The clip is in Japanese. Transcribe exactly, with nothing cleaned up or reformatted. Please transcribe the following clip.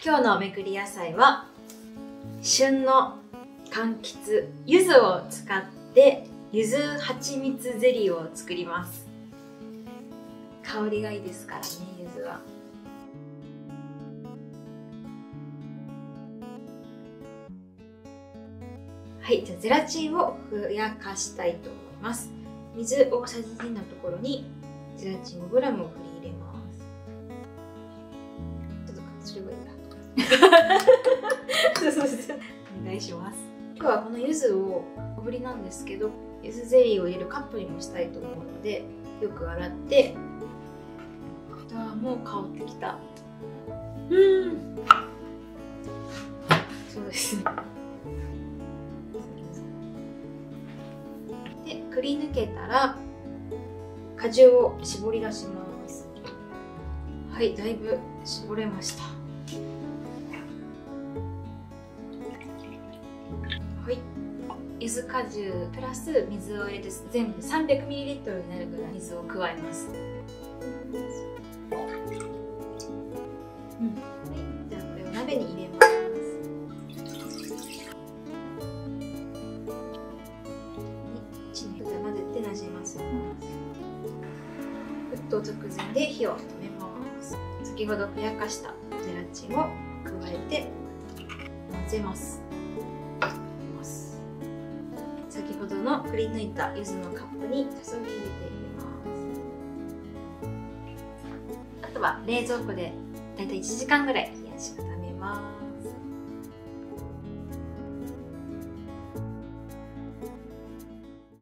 今日のめくり野菜は旬の柑橘柚子を使って柚子蜂蜜ゼリーを作ります。香りがいいですからね、柚子は。はい、じゃあゼラチンをふやかしたいと思います。水大さじにのところにゼラチン ごグラム を振り入れます。ちょっとすればいいんだ。お願いします。今日はこの柚子を小ぶりなんですけど、柚子ゼリーを入れるカップにもしたいと思うので、よく洗って。あ、もう香ってきた。うん。そうですね。で、くり抜けたら果汁を絞り出します。はい、だいぶ絞れました。はい、柚子果汁プラス水を入れて全部で さんびゃくミリリットル になるぐらい水を加えます。うん、はい、じゃあこれを鍋に入れます。混ぜてなじませます。沸騰直前で火を止めます。先ほどふやかしたゼラチンを加えて混ぜます。先ほどのくり抜いた柚子のカップに注ぎ入れていきます。あとは冷蔵庫でだいたいいちじかんぐらい冷やし固めます。